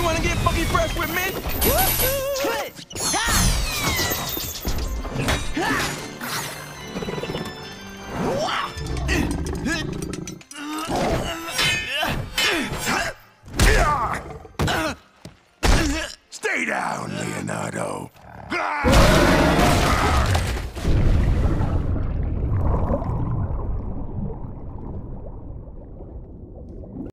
You wanna get funky fresh with me? Stay down, Leonardo.